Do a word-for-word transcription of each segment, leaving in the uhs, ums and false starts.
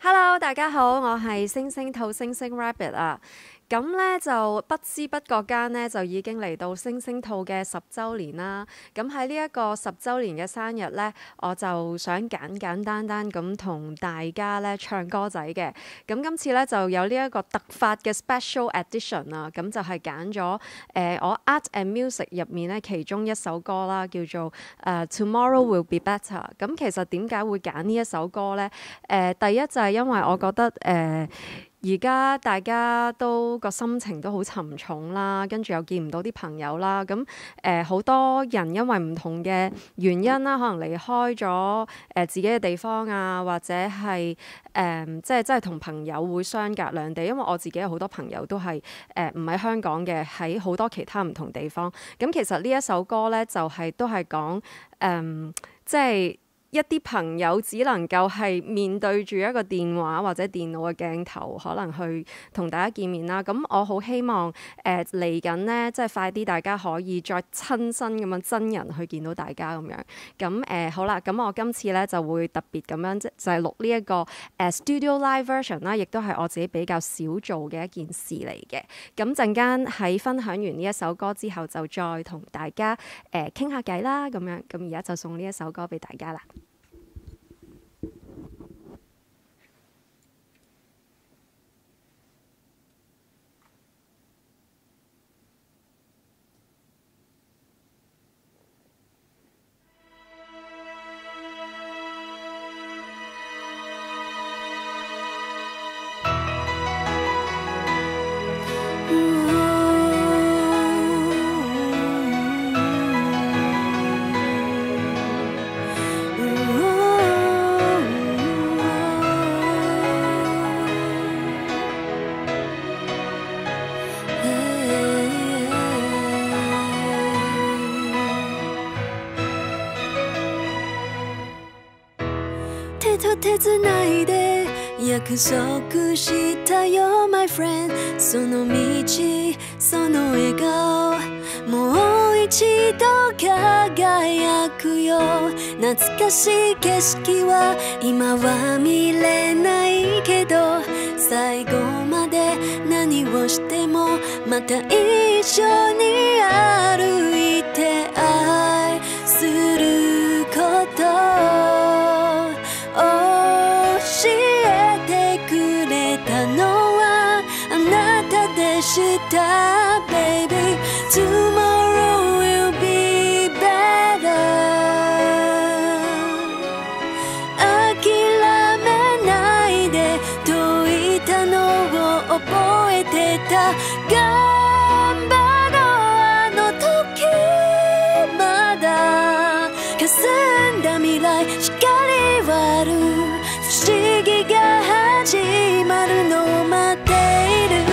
Hello， 大家好，我係星星兔 singsingrabbit 啊。咁咧就不知不覺間咧就已經嚟到星星兔嘅十週年啦。咁喺呢一個十週年嘅生日咧，我就想簡簡單單咁同大家咧唱歌仔嘅。咁今次咧就有呢一個突發嘅 special edition 啊。咁就係揀咗誒我 Art and Music 入面咧其中一首歌啦，叫做誒、呃、Tomorrow Will Be Better。咁其實點解會揀呢一首歌咧？誒、呃、第一就係因為我覺得誒。呃而家大家都個心情都好沉重啦，跟住又見唔到啲朋友啦，咁誒好多人因為唔同嘅原因啦，可能離開咗誒、呃、自己嘅地方啊，或者係誒、呃、即係即係同朋友會相隔兩地，因為我自己有好多朋友都係誒唔喺香港嘅，喺好多其他唔同地方。咁其實呢一首歌咧就係、是、都係講誒即係。一啲朋友只能夠係面對住一個電話或者電腦嘅鏡頭，可能去同大家見面啦。咁我好希望誒嚟緊呢，即係快啲大家可以再親身咁樣真人去見到大家咁樣。咁誒、呃、好啦，咁我今次咧就會特別咁樣即就係、是、錄呢一個誒、呃、studio live version 啦，亦都係我自己比較少做嘅一件事嚟嘅。咁陣間喺分享完呢一首歌之後，就再同大家誒傾下偈啦。咁樣咁而家就送呢一首歌俾大家啦。 手と手つないで約束したよ my friend その道その笑顔もう一度輝くよ懐かしい景色は今は見れないけど最後まで何をしてもまた一緒に歩いて愛すること教えてくれたのはあなたでした Baby Tomorrow will be better 諦めないでと言ったのを覚えてた頑張ろうあの時まだ霞んだ未来光はある不思議が始まるのを待っている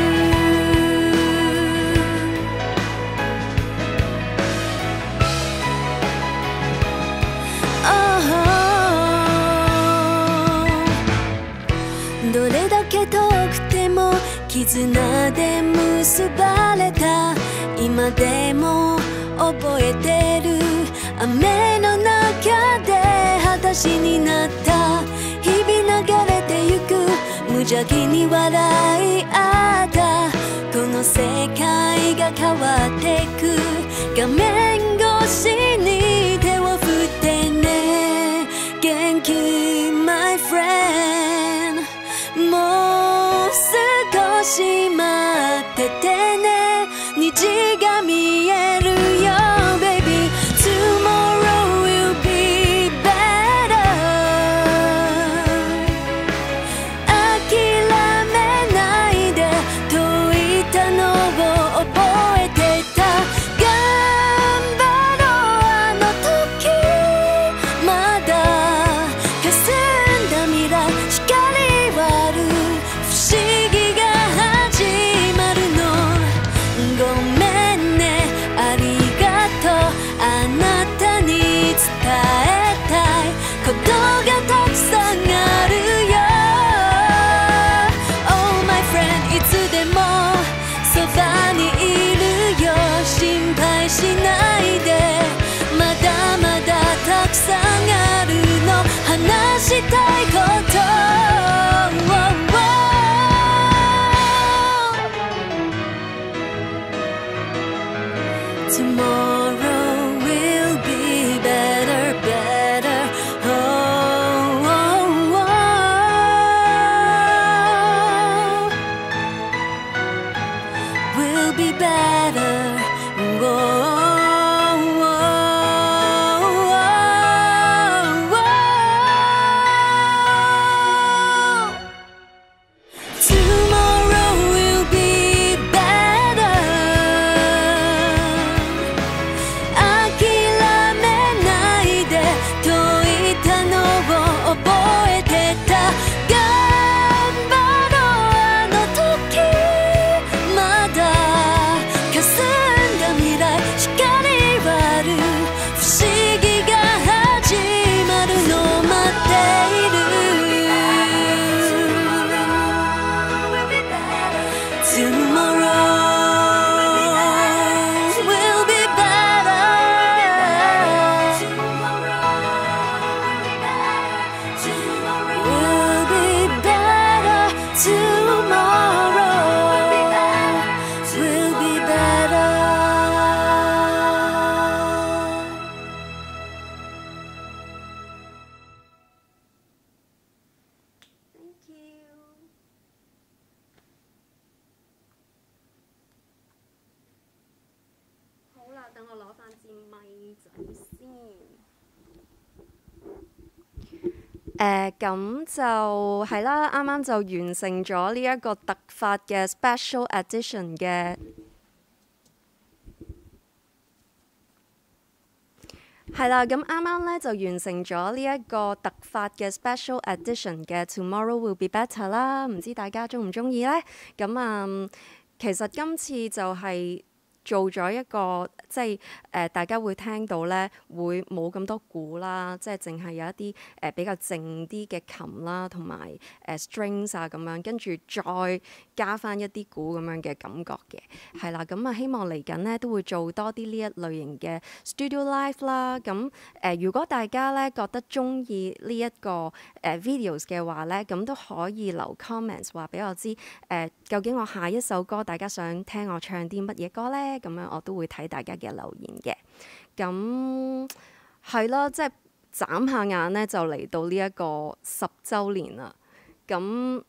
どれだけ遠くても絆で結ばれた今でも覚えてる雨の中で裸足になった日々流れてゆく無邪気に笑い合ったこの世界が変わってく画面越しに手を振ってね元気 my friend もう少し待っててね虹が見えるよ baby Tomorrow will be better 諦めないでと言ったのを覚えてた頑張ろうあの時まだ霞んだ未来光はある不思議が始誒咁就係啦，啱啱就完成咗呢一個突發嘅 special edition 嘅。係啦，咁啱啱咧就完成咗呢一個突發嘅 special edition 嘅 Tomorrow Will Be Better 啦，唔知大家中唔中意咧？咁啊、嗯，其實今次就係做咗一個即係誒、呃，大家會聽到咧，會冇咁多鼓啦，即係淨係有一啲誒、呃、比較靜啲嘅琴啦，同埋誒 strings 啊咁樣，跟住再加翻一啲鼓咁樣嘅感覺嘅，係啦，咁啊希望嚟緊咧都會做多啲呢一類型嘅 studio live 啦。咁誒、呃，如果大家咧覺得中意呢一個誒、呃、videos 嘅話咧，咁都可以留 comments 話俾我知誒、呃，究竟我下一首歌大家想聽我唱啲乜嘢歌咧？咁樣我都會睇大家嘅留言嘅。咁係啦，即係眨下眼咧就嚟到呢一個十週年啦。咁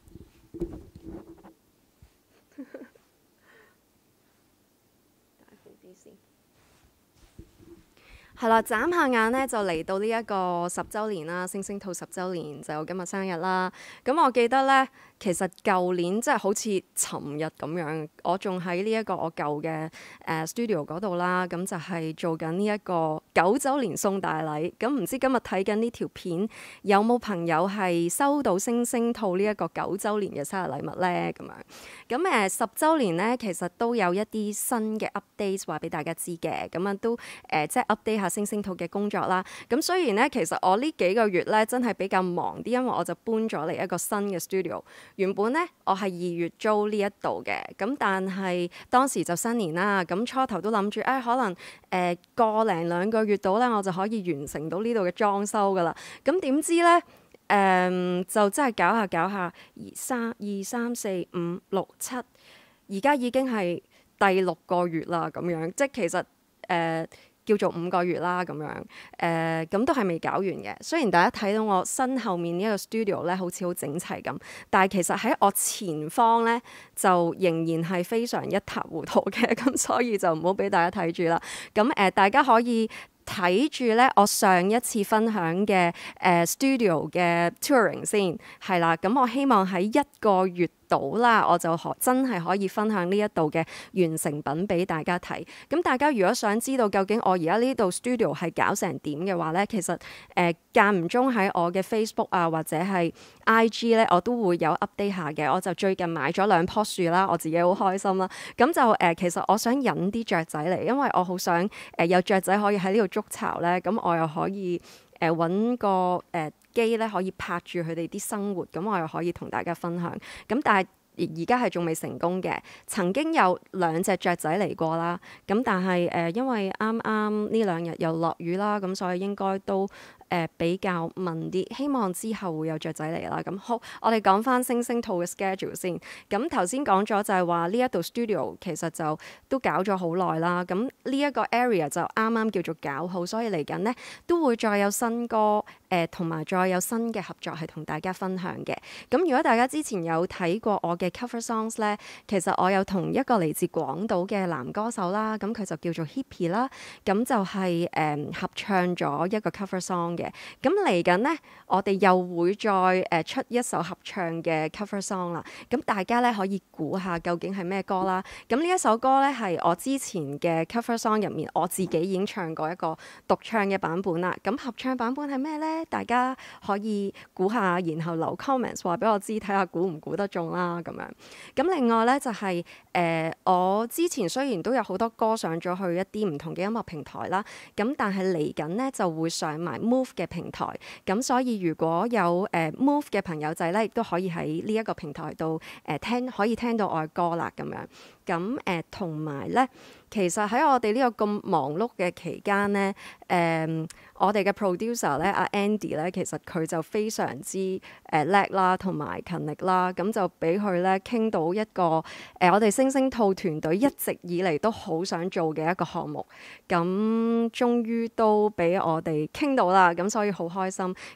係啦，眨下眼咧就嚟到呢一個十週年啦，星星兔十週年就我今日生日啦。咁我記得咧，其實舊年即係好似尋日咁樣，我仲喺呢一個我舊嘅誒 studio 嗰度啦，咁就係做緊呢一個九週年送大禮。咁唔知今日睇緊呢條片有冇朋友係收到星星兔呢一個九週年嘅生日禮物咧？咁樣咁誒十週年咧，其實都有一啲新嘅 update 話俾大家知嘅，咁啊都誒、呃、即係 update 下星星兔嘅工作啦。咁雖然咧，其實我呢幾個月咧真係比較忙啲，因為我就搬咗嚟一個新嘅 studio。原本咧我係二月租呢一度嘅，咁但係當時就新年啦，咁初頭都諗住誒可能誒、呃、個零兩個月到咧，我就可以完成到呢度嘅裝修噶啦。咁點知咧誒、呃、就真係搞下搞下，二三二三四五六七，而家已經係第六個月啦，咁樣即係其實誒。呃叫做五個月啦咁樣，誒、呃、咁都係未搞完嘅。雖然大家睇到我身後面呢一個 studio 咧，好似好整齊咁，但係其實喺我前方咧，就仍然係非常一塌糊塗嘅。咁所以就唔好俾大家睇住啦。咁誒、呃，大家可以睇住咧，我上一次分享嘅誒、呃、studio 嘅 touring 先係啦。咁我希望喺一個月到啦，我就可真係可以分享呢一度嘅完成品俾大家睇。咁大家如果想知道究竟我而家呢度 studio 係搞成點嘅話咧，其實誒間唔中喺我嘅 Facebook 啊或者係 I G 咧，我都會有 update 下嘅。我就最近買咗兩棵樹啦，我自己好開心啦。咁就誒、呃、其實我想引啲雀仔嚟，因為我好想誒、呃、有雀仔可以喺呢度築巢咧，咁我又可以誒揾、呃、個誒、呃、機咧可以拍住佢哋啲生活，咁我又可以同大家分享。咁但係而家係仲未成功嘅，曾經有兩隻雀仔嚟過啦，咁但係誒、呃、因為啱啱呢兩日又落雨啦，咁所以應該都誒、呃、比較慢啲，希望之後會有雀仔嚟啦。咁好，我哋講翻星星兔嘅 schedule 先。咁頭先講咗就係話呢一度 studio 其實就都搞咗好耐啦。咁呢一個 area 就啱啱叫做搞好，所以嚟緊呢都會再有新歌誒，同、呃、埋再有新嘅合作係同大家分享嘅。咁如果大家之前有睇過我嘅 cover songs 咧，其實我有同一個嚟自廣島嘅男歌手啦，咁佢就叫做 Hippie 啦，咁就係、是、誒、嗯、合唱咗一個 cover song 嘅。咁嚟緊呢，我哋又會再誒出一首合唱嘅 cover song 啦。咁大家咧可以估下究竟係咩歌啦。咁呢一首歌咧係我之前嘅 cover song 入面，我自己已經唱過一個獨唱嘅版本啦。咁合唱版本係咩咧？大家可以估下，然後留 comments 話俾我知，睇下估唔估得中啦咁樣。咁另外咧就係、是、誒、呃、我之前雖然都有好多歌上咗去一啲唔同嘅音樂平台啦，咁但係嚟緊咧就會上埋 Move 嘅平台，咁所以如果有誒、呃、Move 嘅朋友仔咧，亦都可以喺呢一個平台度誒、呃、聽，可以聽到我嘅歌啦咁樣。咁誒同埋咧，其實喺我哋呢個咁忙碌嘅期間咧，誒、呃、我哋嘅 producer 咧，阿 Andy 咧，其實佢就非常之誒叻啦，同埋勤力啦，咁就俾佢咧傾到一個誒、呃、我哋星星兔團隊一直以嚟都好想做嘅一個項目，咁終於都俾我哋傾到啦，咁所以好開心。咁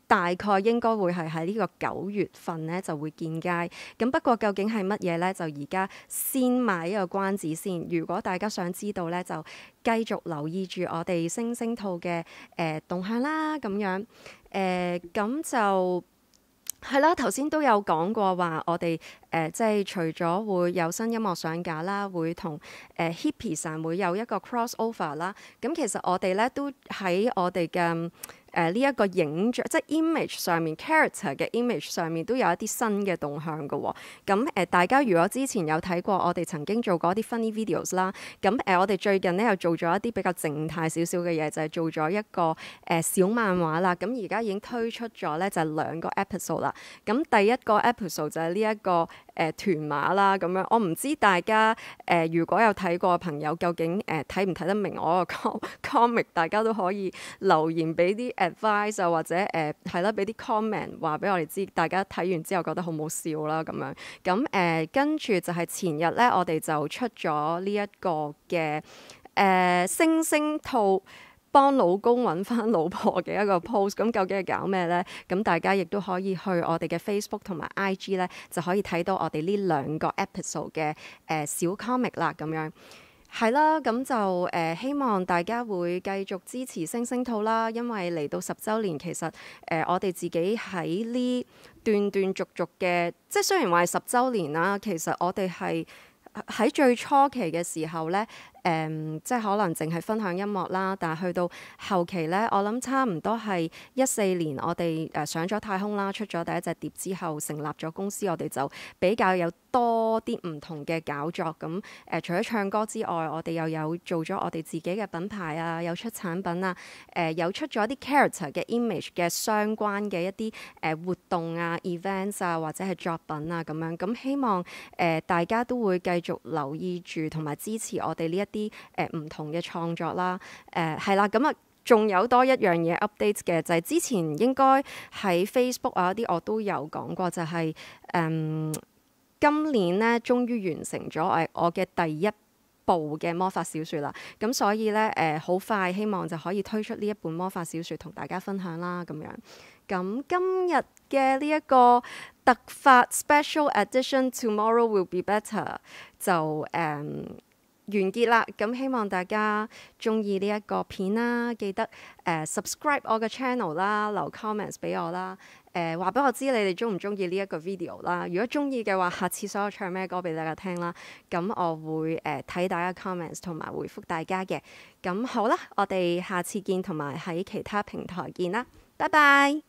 大概應該會係喺呢個九月份咧就會見街。咁不過究竟係乜嘢咧？就而家先賣一個關子先。如果大家想知道咧，就繼續留意住我哋星星兔嘅誒、呃、動向啦。咁樣誒咁就。係啦，頭先都有講過話，我哋誒、呃、即係除咗會有新音樂上架啦，會同誒、呃、Hippie 上會有一個 crossover 啦。咁其實我哋咧都喺我哋嘅誒呢一個影像，即係 image 上面 character 嘅 image 上面都有一啲新嘅動向嘅喎、哦。咁誒、呃、大家如果之前有睇過我哋曾經做過一啲 funny videos 啦，咁誒、呃、我哋最近咧又做咗一啲比較靜態少少嘅嘢，就係、是、做咗一個誒、呃、小漫畫啦。咁而家已經推出咗咧就係、是、兩個 episode 啦。咁第一個 episode 就係呢一個誒、呃、團馬啦，咁樣我唔知大家誒、呃、如果有睇過嘅朋友，究竟誒睇唔睇得明我個 comic？ 大家都可以留言俾啲 advice 啊，或者誒係啦，俾啲 comment 話俾我哋知，大家睇完之後覺得好唔好笑啦咁樣。咁誒跟住就係前日咧，我哋就出咗呢一個嘅誒、呃、星星兔幫老公揾翻老婆嘅一個 post， 咁究竟係搞咩呢？咁大家亦都可以去我哋嘅 Facebook 同埋 I G 咧，就可以睇到我哋呢兩個 episode 嘅誒、呃、小 comic 啦，咁樣係啦。咁就誒、呃、希望大家會繼續支持星星兔啦，因為嚟到十週年，其實誒、呃、我哋自己喺呢斷斷續續嘅，即係雖然話係十週年啦，其實我哋係喺最初期嘅時候咧。誒、嗯，即係可能淨係分享音樂啦，但係去到後期咧，我諗差唔多係一四年，我哋誒上咗太空啦，出咗第一隻碟之後，成立咗公司，我哋就比較有多啲唔同嘅搞作。咁誒、呃，除咗唱歌之外，我哋又有做咗我哋自己嘅品牌啊，有出產品啊，誒、呃，有出咗啲 character 嘅 image 嘅相關嘅一啲誒、呃、活動啊、events 啊，或者係作品啊咁樣。咁希望誒、呃、大家都會繼續留意住同埋支持我哋呢一啲啲誒唔同嘅創作啦，誒係啦，咁啊仲有多一樣嘢 update 嘅，就係、是、之前應該喺 Facebook 啊啲我都有講過，就係、是、誒、嗯、今年咧終於完成咗誒我嘅第一部嘅魔法小説啦，咁所以咧誒好快希望就可以推出呢一本魔法小説同大家分享啦，咁樣。咁今日嘅呢一個突發 Special Edition Tomorrow Will Be Better 就誒。嗯完結啦，咁希望大家中意呢一個片啦，記得誒、呃、subscribe 我嘅 channel 啦，留 comments 俾我啦，誒話俾我知你哋中唔中意呢一個 video 啦。如果中意嘅話，下次所有唱咩歌俾大家聽啦，咁我會誒睇、呃、大家 comments 同埋回覆大家嘅。咁好啦，我哋下次見，同埋喺其他平台見啦，拜拜。